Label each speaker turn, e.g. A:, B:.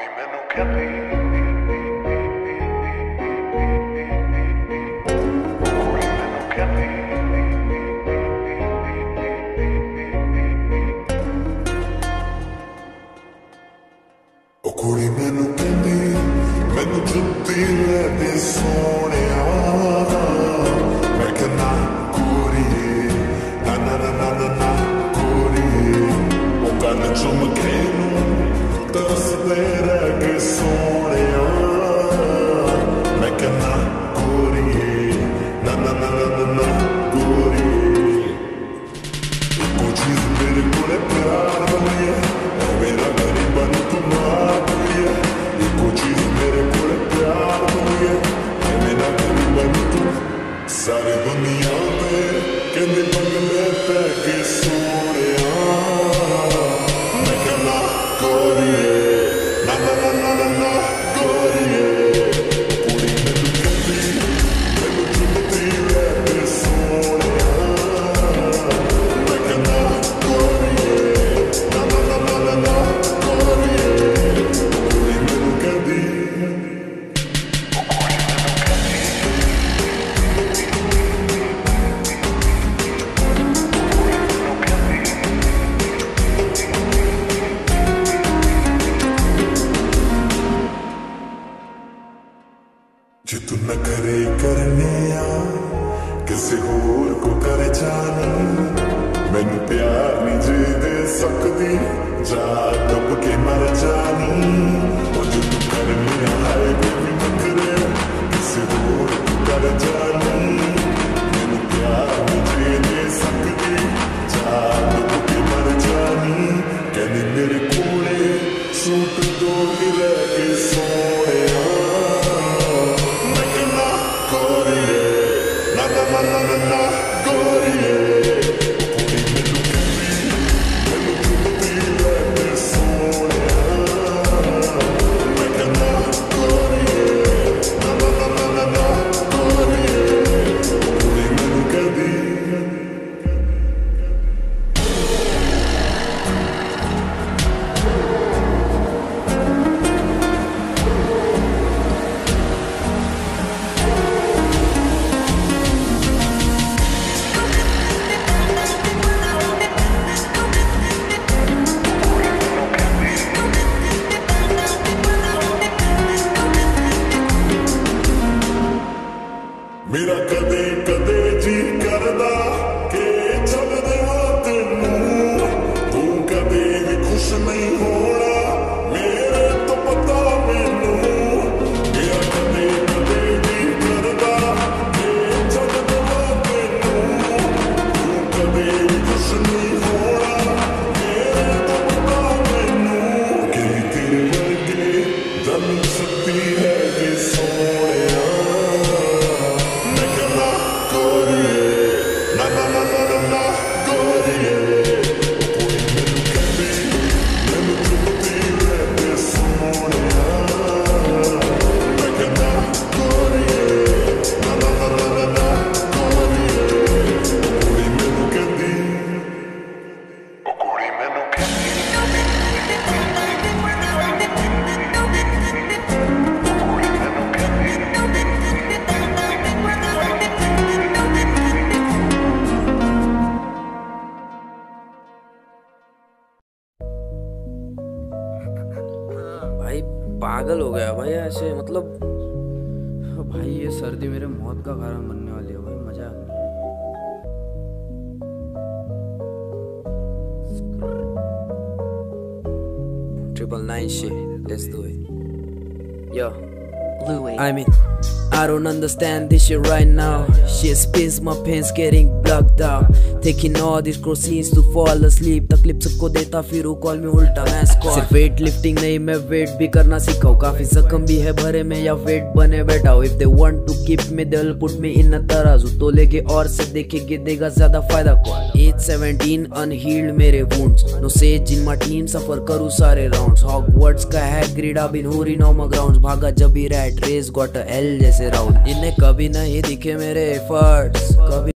A: ਕੁੜੀ ਮੈਨੂੰ ਕਹਿੰਦੀ ਕੁੜੀ ਮੈਨੂੰ ਕਹਿੰਦੀ ਉਹ ਕੁੜੀ ਮੈਨੂੰ ਕਹਿੰਦੀ ਮੈਨੂੰ ਜੁੱਤੀ ਲੈ ਦੇ ਸੋਹਣਿਆ ਮੈਂ ਕਹਿੰਦਾ ਕੁੜੀਏ ਨਾ ਨਾ ਨਾ ਨਾ ਨਾ ਨਾ ਕੁੜੀਏ ਉਹ ਗੱਲ ਚੁੰਮਕੇ ਨੂੰ ਤਰਸਦੇ ਰਹਿ ਕੇ ਸੋਹਣਿਆ ਮੈਂ ਕਹਿੰਦਾ ਕੁੜੀਏ ਨਾ ਨਾ ਨਾ ਨਾ ਨਾ ਨਾ ਕੁੜੀਏ ਇੱਕੋ ਚੀਜ਼ ਮੇਰੇ ਕੋਲੇ ਪਿਆਰ ਬਣੀ ਹੈ मेरा गरीबन तुम्हारी है एको चीज मेरे को प्यार हुई है मेरा गरीबन तुम सारी दुनिया में कहते बंगले पे के सोने मैं कहना गोरिए ना ना ना ना ना ना गोरिए पूरी मैनू कहती मैनू चुमती रहते सोने मैं कहना गोरिए ना ना ना ना ना ना जे तू न करे करने किसी होर को करे जानी मैनू प्यार नहीं जी दे सकती जा दब के मर जानी और जो तू करने आए भी न करे किसी होर को करे जानी मैनू प्यार नहीं जी दे सकती जा दब के मर जानी कहनी मेरे कोले सूट दो ही रह के सोने na na na na gorie puri menu kendi menu chumti lete sone मैं कहना gorie na na na na na na gorie puri menu kendi मेरा कदे कदे जी करदा के चल देवा तेनू तू कदे भी खुश नहीं होना मेरे तो पता मैनू मेरा कदे कदे जी करदा के चल देवा तेनू तू कदे भी खुश नहीं होना मेरे तो पता मैनू कि तेरे वर्गे जल सकती है कि सोने na na na na na na gorie puri menu kendi menu chumti lete sone मैं कहना gorie na na na na na na gorie puri menu kendi puri menu kendi
B: भाई पागल हो गया भाई ऐसे मतलब भाई ये सर्दी मेरे मौत का कारण बनने वाली है भाई मजा 999 shit, let's do it. Yo,
C: Louis.
B: I mean, I don't understand this shit right now. Shit spins my pants getting blocked out. Taking all these crossings to fall asleep. तकलीफ सबको देता फिर वो कॉल में उल्टा मैं स्क्वाड. सिर्फ weight lifting नहीं मैं वेट भी करना सीखा. काफी जख्म भी है भरे में या वेट बने बैठा हूँ. If they want to keep me they'll put me in a तराजू. तो लेके और से देखेंगे देगा ज्यादा फायदा कौन. Age 17 unhealed मेरे wounds. No sage in my team सफर करूँ सारे rounds. Hogwarts का Hagrid I've been holding on my grounds. भागा जब भी rat race got a L जैसे राउंड. इन्हें कभी नहीं दिखे मेरे efforts. कभी